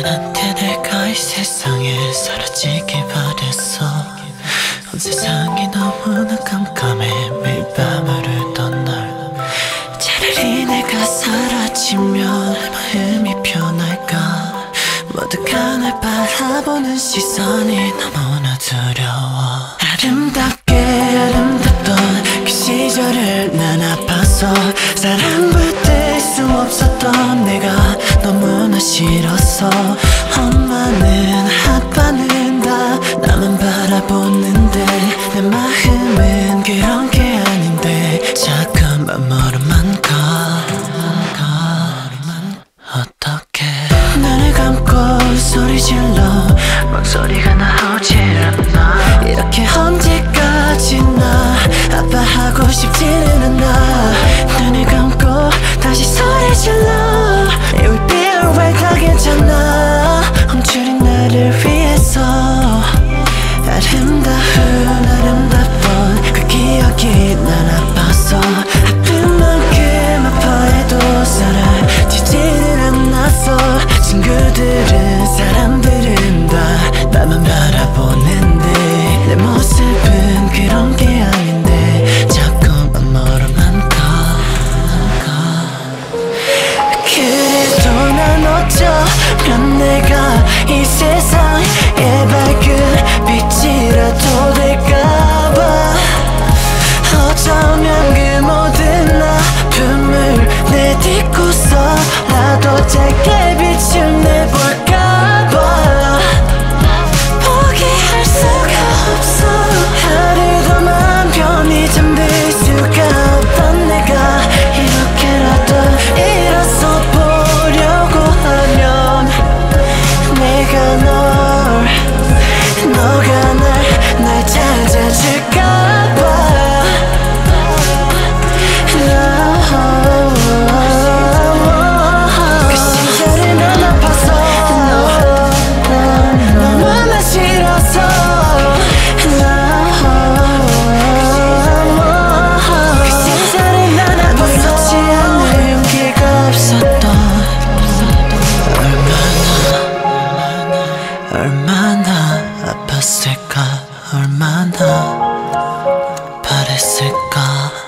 그대한테 내가 이 세상에 사라지길 바랬어. 온 세상이 너무나 깜깜해. 매일 밤을 울던 널. 차라리 내가 사라지면 마음이 편할까. 모두가 날 바라보는 시선이 너무나 두려워. 아름답게 아름답던 그 시절을 난 아파서 사랑받을 수 없었던 내가 너무나 싫었어. 엄마는 아빠는 다 나만 바라보는데 내 마음은 그런 게 아닌데 자꾸만 멀어만 가. 어떡해. 눈을 감고 소리 질러 목소리가 나오질 않아. 이렇게 언제까지나 아파하고 싶지는 않아. 눈을 감고 다시 소리 질러 It will be alright. 다 괜찮아. 멈추린 나를 위해서. 아름다운 그 기억이 난 아파서 아픈 만큼 아파해도 사라지지는 않았어. 친구들은 사람들은 다 나만 바라보는데 내 모습은 그런 게 아닌데 자꾸만 멀어만 가. 그래도 난 어쩌면 내가 이 세상의 밝은 빛이라도 될까봐. 어쩌면 그 모든 아픔을 내딛고서라도 짧게 빛을 내볼까봐. 포기할 수가 없어. 하루도만 편히 잠들 수가 없던 내가 이렇게라도 일어서 보려고 하면 내가 너가 날 찾아줄까봐. 그 시절에 난 아파서 너무나 싫어서 그 시절에 난 아파서 아무렇지 않을 용기가 없었던 얼마나 아팠을까. 얼마나 바랬을까.